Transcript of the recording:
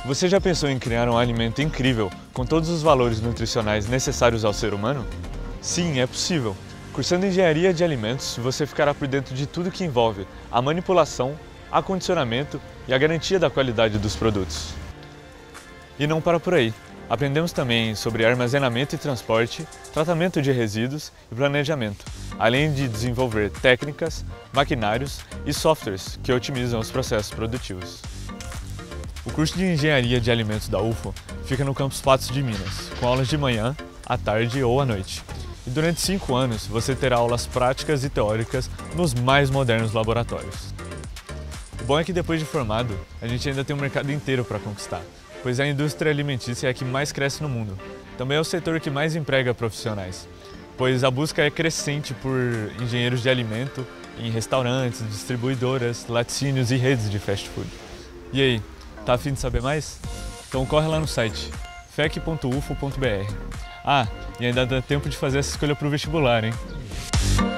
Você já pensou em criar um alimento incrível com todos os valores nutricionais necessários ao ser humano? Sim, é possível. Cursando Engenharia de Alimentos, você ficará por dentro de tudo que envolve a manipulação, acondicionamento e a garantia da qualidade dos produtos. E não para por aí. Aprendemos também sobre armazenamento e transporte, tratamento de resíduos e planejamento, além de desenvolver técnicas, maquinários e softwares que otimizam os processos produtivos. O curso de Engenharia de Alimentos da UFO fica no campus Patos de Minas, com aulas de manhã, à tarde ou à noite. E durante 5 anos você terá aulas práticas e teóricas nos mais modernos laboratórios. O bom é que depois de formado, a gente ainda tem um mercado inteiro para conquistar, pois a indústria alimentícia é a que mais cresce no mundo. Também é o setor que mais emprega profissionais, pois a busca é crescente por engenheiros de alimento em restaurantes, distribuidoras, laticínios e redes de fast food. E aí, tá a fim de saber mais? Então corre lá no site fec.ufo.br. Ah, e ainda dá tempo de fazer essa escolha para o vestibular, hein?